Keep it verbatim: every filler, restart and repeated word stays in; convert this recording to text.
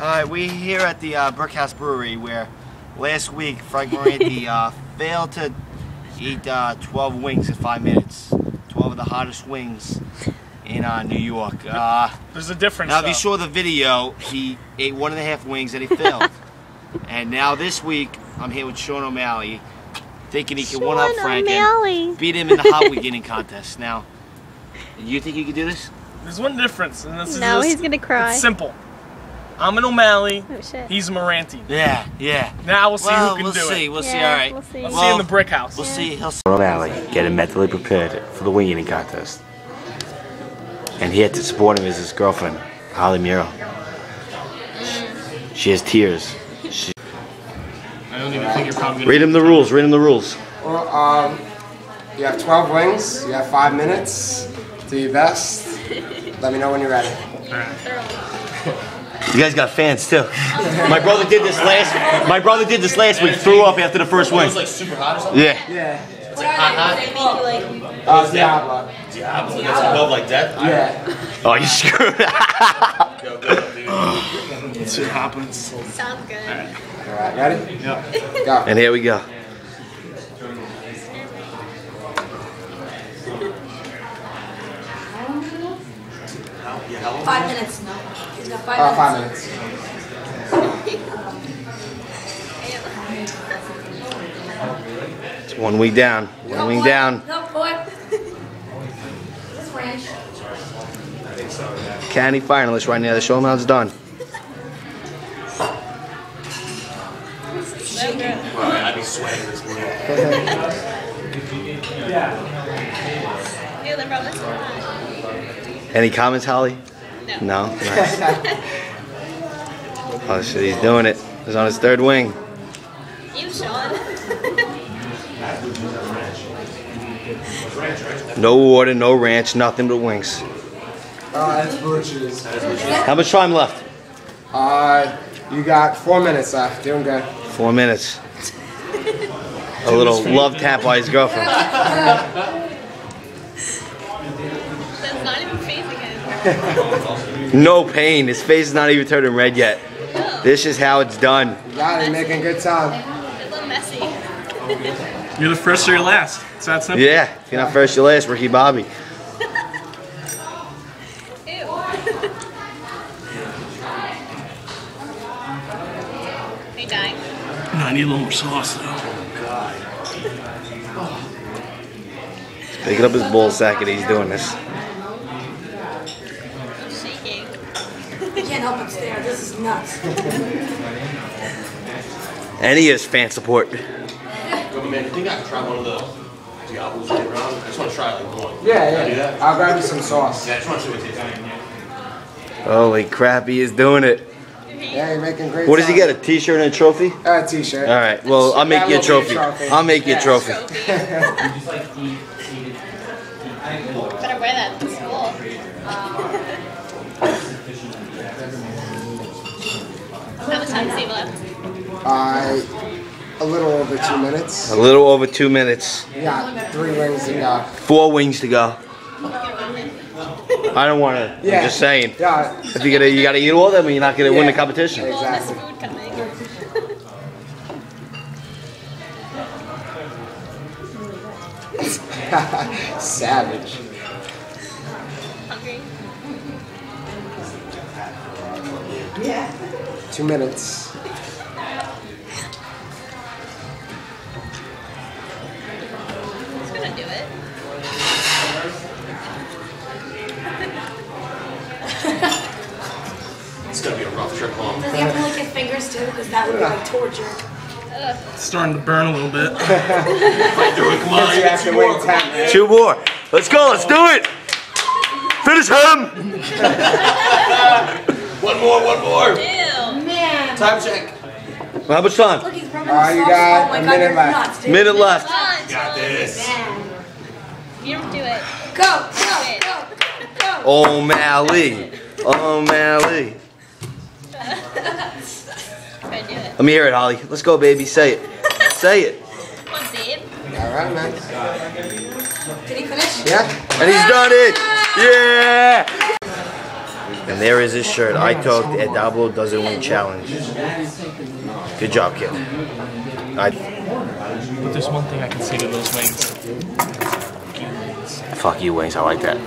Alright, we're here at the uh, Brickhouse Brewery where last week Frank Moranti uh, failed to eat uh, twelve wings in five minutes. twelve of the hottest wings in uh, New York. Uh, There's a difference. Now, if though. you saw the video, he ate one and a half wings and he failed. And now this week, I'm here with Sean O'Malley, thinking he can Sean one-up Frank O'Malley. and beat him in the hot wing eating contest. Now, you think you can do this? There's one difference, and this No, is he's gonna cry. It's simple. I'm an O'Malley. Oh shit. He's a Moranti. Yeah, yeah. Now we'll see well, who can we'll do see, it. We'll Yeah, see, all right. we'll see. Let's Well, see in the brick house. We'll Yeah. see. He'll see. O'Malley getting mentally prepared for the wing eating contest. And here to support him is his girlfriend, Holly Muro. She has tears. She I don't even think you're probably gonna read him the rules, read him the rules. Well, um, you have twelve wings, you have five minutes, do your best. Let me know when you're ready. You guys got fans too. My brother did this last my brother did this last week, threw up after the first wing. It was like super hot or something? Yeah. Yeah. It's like hot, hot. Uh, Diablo. Diablo. That's twelve like that? Yeah. Oh, you screwed up. Go, go, dude. Let's see what happens. Sounds good. Alright, ready? Yep. Go. And here we go. Five minutes. No. He's got five Uh, minutes. five minutes. It's one wing down. One No, wing boy. down. No, boy. This ranch. County finalist right now. The show amounts done. I'd be sweating this morning. Ew, they're probably so hot. Any comments, Holly? No. No? Nice. Oh shit, he's doing it. He's on his third wing. You, Sean. No water, no ranch, nothing but wings. Uh, that's blue cheese. How much time left? Uh, you got four minutes left. Doing good. Four minutes. A little love tap by his girlfriend. That's not even facing him. No pain. His face is not even turning red yet. No. This is how it's done. You got it. Making good time. It's a little messy. You're the first or you're last. It's that simple. Yeah, if you're not first, you're last, Ricky Bobby. Ew. Are you dying? No, I need a little more sauce though. Picking up his ball sack and he's doing this. I'm shaking. I can't help but stare. This is nuts. And he has fan support. Man, you think I can try one of the Diablos later on? I just want to try like one. Yeah, Can I do yeah. that? I'll grab you some sauce. Yeah, I just want to see what it tastes like. Holy crap, he is doing it. Yeah, you're making great What does he time. get, a t-shirt and a trophy? Uh, t-shirt. All right, well, I'll make you a trophy. I'll make you a trophy. Better wear that to school. How much time does he have left? Uh, a little over two minutes. A little over two minutes. You got three wings to go. Four wings to go. I don't want to. Yeah. I'm just saying. Yeah. If you gotta, you gotta eat all of them, and you're not gonna win the Yeah. competition. All this Exactly. food coming. Savage. Hungry? Two minutes. He's gonna do it. It's going to be a rough trip home. Does he have to lick his fingers too? Because that would be like torture. It's starting to burn a little bit. Fight through it, come on. You have to wait ten minutes. Two more. Let's go. Let's do it. Finish him. One more, one more. Ew. Man. Time check. How much time? Look, he's rubbing Uh, his you sauce. got Oh my a God, minute you're left. nuts, dude. Minute left. Come on, Got this. Man. You don't do it. Go, go, go, go. O'Malley. O'Malley. Try to do it. Let me hear it, Holly. Let's go, baby. Say it. Say it. Come on, babe. All right, man. Did he finish? Yeah. And he's done it. Yeah. And there is his shirt. I took the Double Dozen Wing Challenge. Good job, kid. I, But there's one thing I can say to those wings. Fuck you, wings. I like that.